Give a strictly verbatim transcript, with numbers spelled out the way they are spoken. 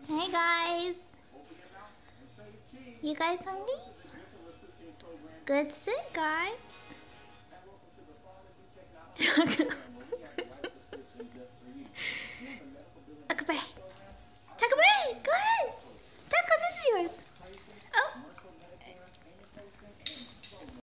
Hey guys, you guys hungry? Good sit, guys.